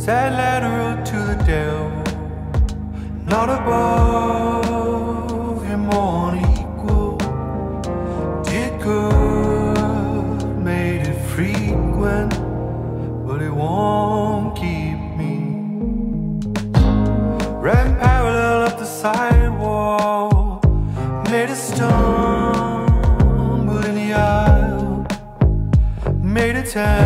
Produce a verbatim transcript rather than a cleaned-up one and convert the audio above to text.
Sad lateral to the devil, not above him or unequal. Did good, made it frequent, but it won't keep me. Ran parallel up the sidewall, made a stumble in the aisle, made a time.